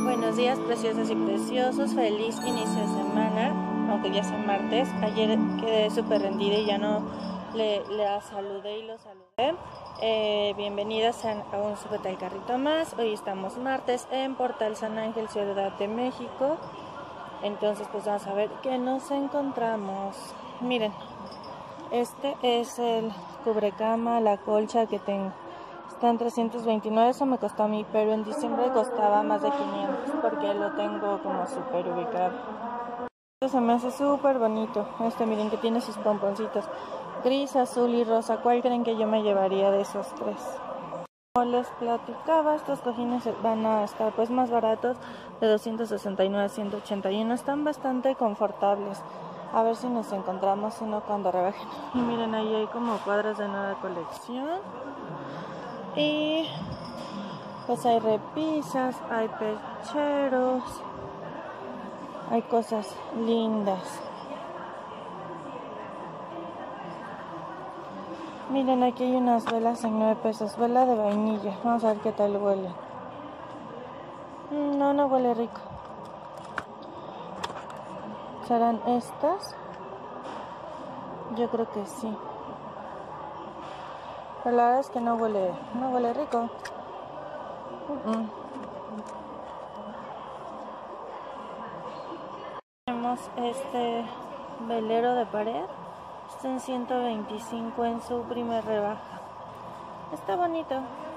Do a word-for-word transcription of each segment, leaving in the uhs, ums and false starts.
Buenos días, preciosas y preciosos. Feliz inicio de semana, aunque ya sea martes. Ayer quedé súper rendida y ya no le, le saludé y lo saludé. Eh, bienvenidas a, a un Súbete al Carrito más. Hoy estamos martes en Portal San Ángel, Ciudad de México. Entonces pues vamos a ver qué nos encontramos. Miren, este es el cubrecama, la colcha que tengo. Está en trescientos veintinueve, eso me costó a mí, pero en diciembre costaba más de quinientos porque lo tengo como súper ubicado. Esto se me hace súper bonito. Este, miren que tiene sus pomponcitos gris, azul y rosa. ¿Cuál creen que yo me llevaría de esos tres? Como les platicaba, estos cojines van a estar pues más baratos, de doscientos sesenta y nueve a ciento ochenta y uno. Están bastante confortables. A ver si nos encontramos, si no cuando rebajen. Y miren, ahí hay como cuadros de nueva colección. Y pues hay repisas, hay percheros, hay cosas lindas. Miren, aquí hay unas velas en nueve pesos, vela de vainilla. Vamos a ver qué tal huele. No, no huele rico. ¿Serán estas? Yo creo que sí. Pero la verdad es que no huele, no huele rico. Uh -uh. Tenemos este velero de pared. Está en ciento veinticinco en su primer rebaja. Está bonito.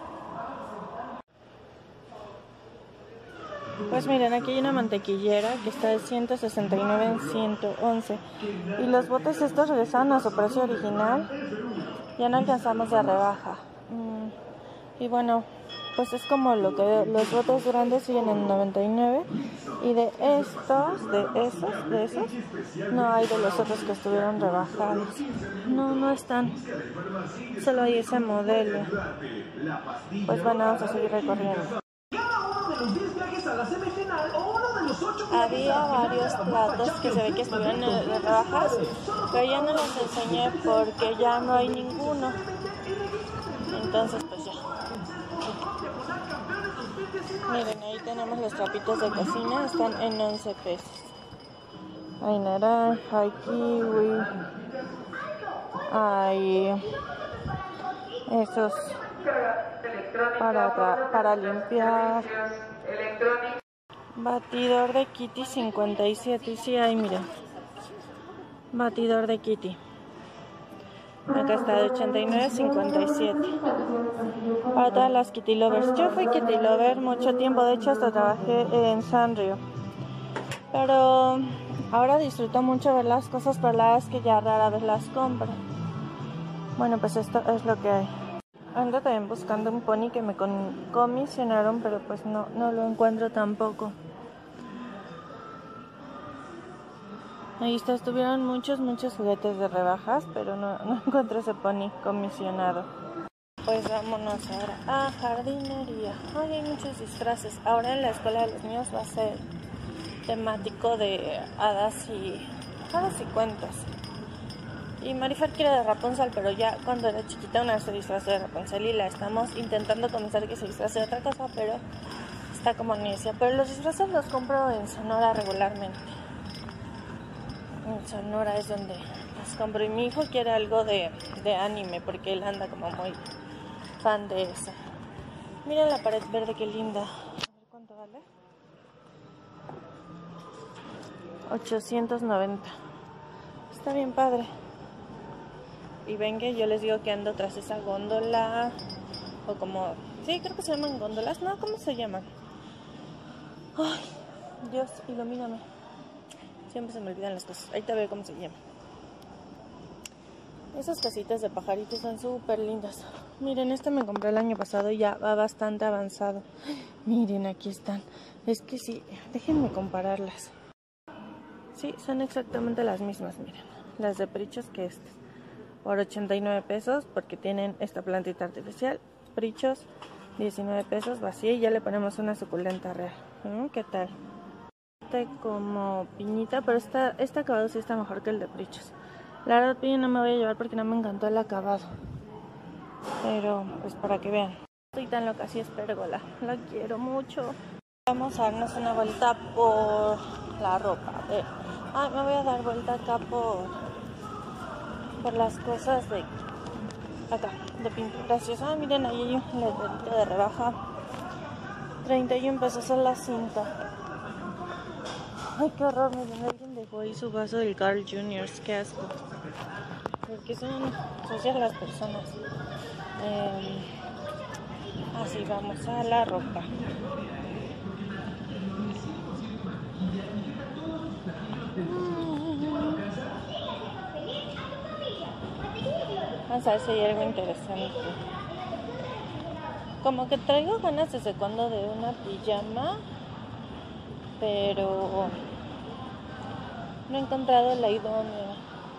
Pues miren, aquí hay una mantequillera que está de ciento sesenta y nueve en ciento once. Y los botes estos regresaron a su precio original. Ya no alcanzamos de rebaja. Y bueno, pues es como lo que los botes grandes siguen en noventa y nueve. Y de estos, de esos, de esos, no hay de los otros que estuvieron rebajados. No, no están. Solo hay ese modelo. Pues bueno, vamos a seguir recorriendo. Había varios platos que se ve que estuvieron de rebajas, pero ya no los enseñé porque ya no hay ninguno. Entonces pues ya. Miren, ahí tenemos los trapitos de cocina, están en once pesos. Hay naranja, hay kiwi, hay esos para, para limpiar. Batidor de Kitty cincuenta y siete, y sí hay, miren. Batidor de Kitty. Acá está de ochenta y nueve a cincuenta y siete. Para todas las Kitty Lovers. Yo fui Kitty Lover mucho tiempo, de hecho hasta trabajé en Sanrio. Pero ahora disfruto mucho ver las cosas, pero la verdad es que ya rara vez las compro. Bueno, pues esto es lo que hay. Ando también buscando un pony que me comisionaron, pero pues no, no lo encuentro tampoco. Ahí está, estuvieron muchos, muchos juguetes de rebajas, pero no, no encontré ese pony comisionado. Pues vámonos ahora a jardinería. Ay, hay muchos disfraces. Ahora en la escuela de los niños va a ser temático de hadas y, hadas y cuentos. Y Marifer quiere de Rapunzel, pero ya cuando era chiquita una vez se disfrazó de Rapunzel y la estamos intentando convencer que se disfrace de otra cosa, pero está como necia. Pero los disfraces los compro en Sonora regularmente. En Sonora es donde los compro. Y mi hijo quiere algo de, de anime porque él anda como muy fan de eso. Miren la pared verde, qué linda. A ver cuánto vale. ochocientos noventa. Está bien padre. Y ven que yo les digo que ando tras esa góndola. O como... sí, creo que se llaman góndolas. No, ¿cómo se llaman? Ay, Dios, ilumíname. Siempre se me olvidan las cosas. Ahí te veo cómo se llama. Esas casitas de pajaritos son súper lindas. Miren, este me compré el año pasado y ya va bastante avanzado. Miren, aquí están. Es que sí, déjenme compararlas. Sí, son exactamente las mismas, miren. Las de Prichos que estas. Por ochenta y nueve pesos porque tienen esta plantita artificial. Prichos, diecinueve pesos vacía y ya le ponemos una suculenta real. ¿Mm? ¿Qué tal? Este como piñita, pero esta, este acabado sí está mejor que el de Prichos. La verdad, piña no me voy a llevar porque no me encantó el acabado. Pero, pues para que vean. Estoy tan loca, sí es pérgola. La quiero mucho. Vamos a darnos una vuelta por la ropa. A ver. Ah, me voy a dar vuelta acá por, por las cosas de acá, de pinturas. Ah, miren, ahí hay un letrerito de rebaja. treinta y un pesos a la cinta. Ay, qué horror, miren, alguien dejó ahí su vaso del Carl junior Qué asco. Porque son sucias las personas. Eh, así vamos a la ropa. Vamos a ver si hay algo interesante. Como que traigo ganas desde cuando de una pijama, pero no he encontrado la idónea.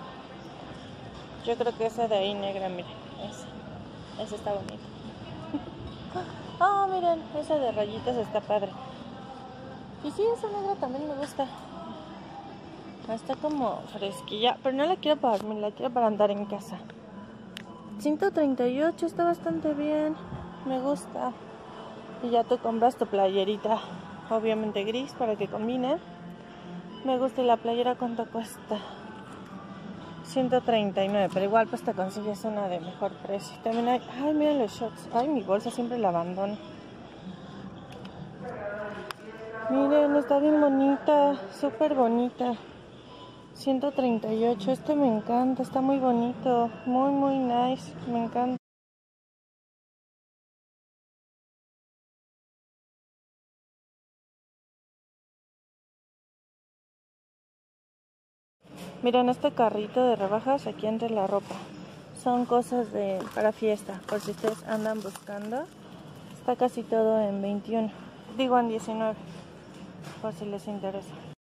Yo creo que esa de ahí negra, miren, esa, esa está bonita. Ah, oh, miren, esa de rayitas está padre. Y sí, esa negra también me gusta. Está como fresquilla, pero no la quiero para dormir, la quiero para andar en casa. ciento treinta y ocho, está bastante bien, me gusta. Y ya tú compras tu playerita, obviamente gris, para que combine. Me gusta. ¿Y la playera cuánto cuesta? ciento treinta y nueve, pero igual pues te consigues una de mejor precio. También hay, ay, miren los shorts. Ay, mi bolsa siempre la abandono. Miren, está bien bonita, súper bonita. ciento treinta y ocho, este me encanta, está muy bonito, muy muy nice, me encanta. Miren este carrito de rebajas aquí entre la ropa. Son cosas de para fiesta, por si ustedes andan buscando. Está casi todo en veintiuno, digo en diecinueve, por si les interesa.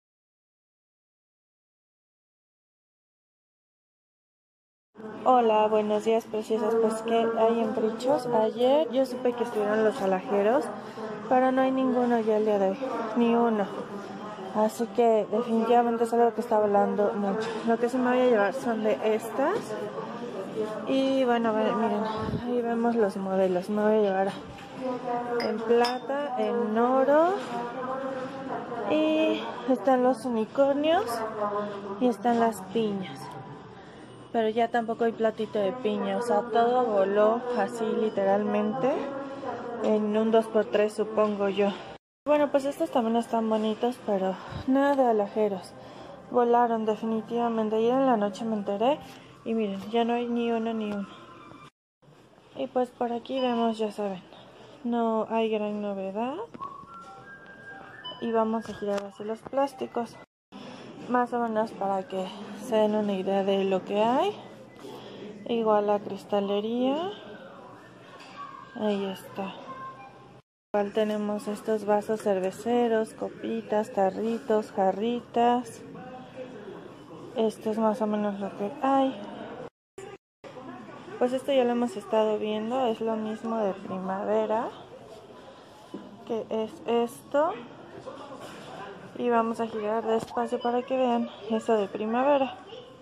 Hola, buenos días preciosas. Pues que hay en Prichos. Ayer yo supe que estuvieron los alajeros, pero no hay ninguno ya el día de hoy, ni uno. Así que definitivamente es algo que está volando mucho. Lo que sí me voy a llevar son de estas. Y bueno, miren, ahí vemos los modelos. Me voy a llevar en plata, en oro. Y están los unicornios y están las piñas. Pero ya tampoco hay platito de piña, o sea, todo voló así literalmente en un dos por tres, supongo yo. Bueno, pues estos también están bonitos, pero nada de alajeros. Volaron definitivamente. Ayer en la noche me enteré y miren, ya no hay ni uno ni uno. Y pues por aquí vemos, ya saben, no hay gran novedad. Y vamos a girar así los plásticos, más o menos para que se den una idea de lo que hay. Igual la cristalería, ahí está. Igual tenemos estos vasos cerveceros, copitas, tarritos, jarritas. Esto es más o menos lo que hay. Pues esto ya lo hemos estado viendo, es lo mismo de primavera, que es esto. Y vamos a girar despacio para que vean eso de primavera.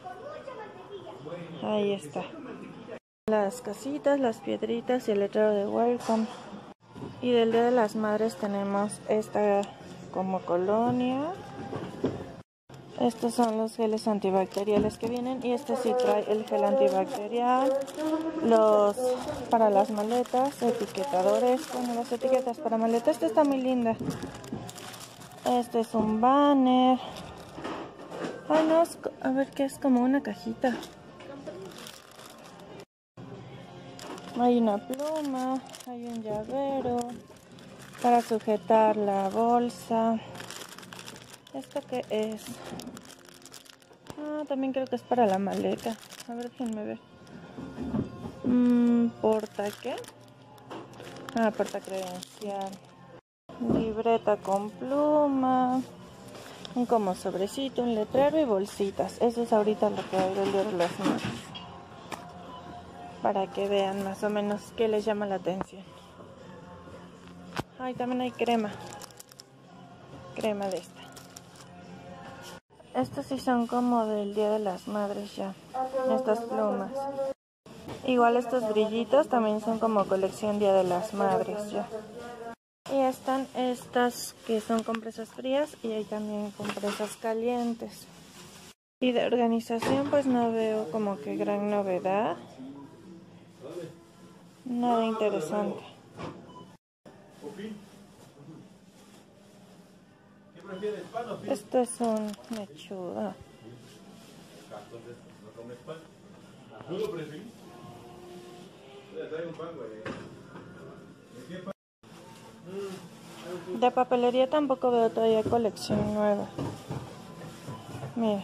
Ahí está. Las casitas, las piedritas y el letrero de welcome. Y del Día de las Madres tenemos esta como colonia. Estos son los geles antibacteriales que vienen. Y este sí trae el gel antibacterial. Los para las maletas, etiquetadores. Bueno, las etiquetas para maletas. Esta está muy linda. Este es un banner. Ay, no, a ver qué es, como una cajita. Hay una pluma, hay un llavero para sujetar la bolsa. ¿Esto qué es? Ah, también creo que es para la maleta. A ver, déjenme ver. Mm, ¿Porta qué? Ah, porta credencial. Libreta con pluma. Un como sobrecito, un letrero y bolsitas. Eso es ahorita lo que hay del Día de las Madres. Para que vean más o menos qué les llama la atención. Ay, también hay crema. Crema de esta. Estos sí son como del Día de las Madres ya. Estas plumas. Igual estos brillitos también son como colección Día de las Madres ya. Y están el estas que son compresas frías y hay también compresas calientes. Y de organización pues no veo como que gran novedad, nada interesante. Esto es un mechudo. De papelería tampoco veo todavía colección nueva. Miren.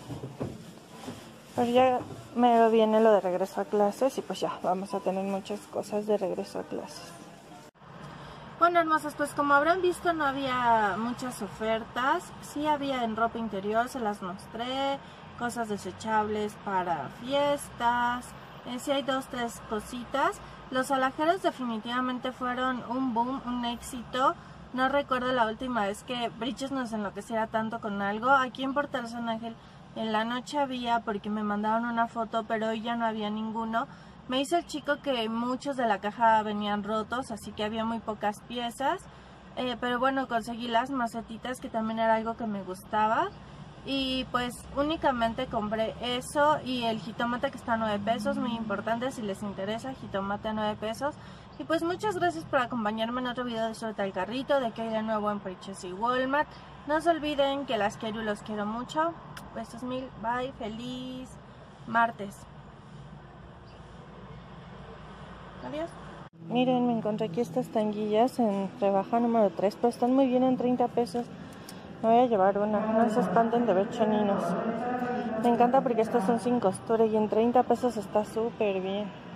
Pero ya me viene lo de regreso a clases y pues ya vamos a tener muchas cosas de regreso a clases. Bueno, hermosas, pues como habrán visto no había muchas ofertas. Sí había en ropa interior, se las mostré, cosas desechables para fiestas. Eh, sí hay dos, tres cositas. Los alajeros definitivamente fueron un boom, un éxito. No recuerdo la última vez que Bridges nos enloqueciera tanto con algo. Aquí en Portal San Ángel en la noche había, porque me mandaron una foto, pero hoy ya no había ninguno. Me dice el chico que muchos de la caja venían rotos, así que había muy pocas piezas. Eh, pero bueno, conseguí las macetitas, que también era algo que me gustaba. Y pues únicamente compré eso y el jitomate, que está a nueve pesos, muy importante si les interesa, jitomate a nueve pesos. Y pues muchas gracias por acompañarme en otro video de Suelta el Carrito, de que hay de nuevo en Purchase y Walmart. No se olviden que las quiero y los quiero mucho. Besos mil, bye, feliz martes. Adiós. Miren, me encontré aquí estas tanguillas en rebaja número tres, pero están muy bien en treinta pesos. Me voy a llevar una, no se espanten de ver choninos. Me encanta porque estos son sin costura y en treinta pesos está súper bien.